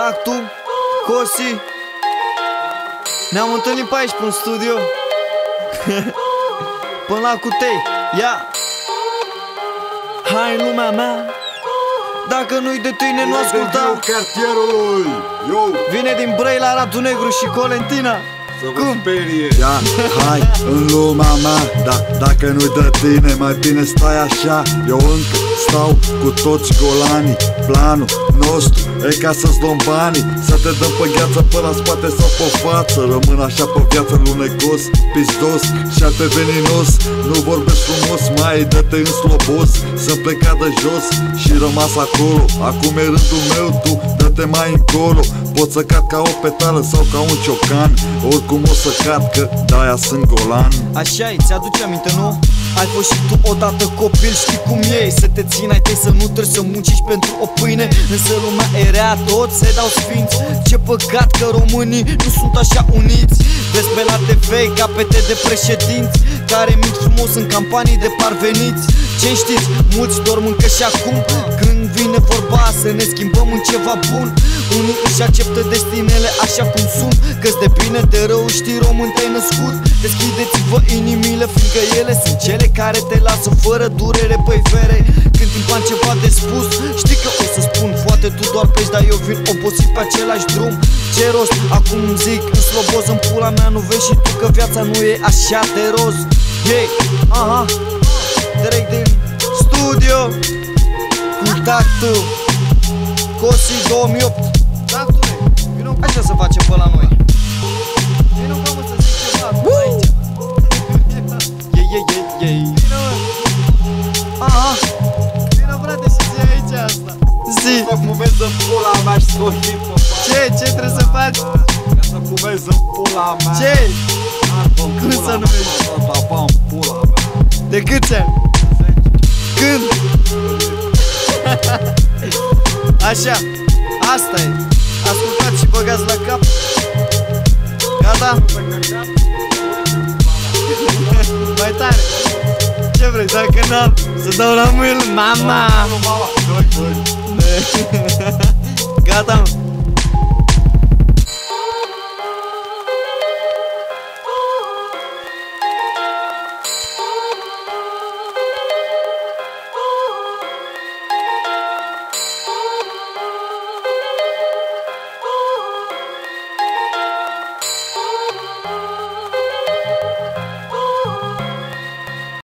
Contactul, Cosi. Ne-am întâlnit pe aici, în studio. Până la Cutei, ia. Hai în lumea mea. Dacă nu-i de tine, nu asculta. Cartierului. Vine din Brăila, Radu Negru și Colentina. Cum? Ia, hai în lumea mea. Dacă nu-i de tine, mai bine stai așa. Eu încă stau cu toți golanii. Planul nostru e ca să-ți luăm banii, să te dăm pe gheață până la spate sau pe față. Rămân așa pe viață lunecos, pizdos și alte veninos. Nu vorbesc frumos, mai dă-te în slobos. Sunt plecat de jos și rămas acolo. Acum e rândul meu, tu dă-te mai încolo. Pot să cad ca o petală sau ca un ciocan. Oricum o să cad, că de-aia sunt golan. Așa-i, ți-aduce aminte, nu? Ai fost și tu odată copil, știi cum e. Să te țin, ai tăi să nu trebuie să muncești pentru o pâine. Însă lumea e rea, toți se dau sfinți. Ce păcat că românii nu sunt așa uniți. Vezi pe la TV capete de președinți care mint frumos în campanii de parveniți. Ce știți, mulți dorm încă și acum. Când vine vorba să ne schimbăm în ceva bun, unii își acceptă destinele așa cum sunt. Că-ți de bine, de rău, știi, român te-ai născut. Deschideți-vă inimile, fiindcă ele sunt cele care te lasă fără durere, băi vere. Când timp am ceva de spus, știi că o să spun. Poate tu doar pleci, dar eu vin obosit pe același drum. Ce rost, acum zic în sloboz, în pula mea, nu vezi și tu că viața nu e așa de roz. Hey, aha, direct din studio, Contactul, Cosi 2008. Așa se face pe la noi. Vino că mă să zic ceva aici. Vino mă. Aha. Vino frate și zi aici asta. Zi. Să fumez în pula mea și să o hip. Ce trebuie să faci? Ca să fumez în pula mea. Ce? Cum să nu vezi? Tapa în pula mea. De câți ani? Când? Așa, asta e. Ascultați și băgați la cap. Gata? Mai tare. Ce vrei, dacă n-am să dau la mâini? Mama! Gata, mă.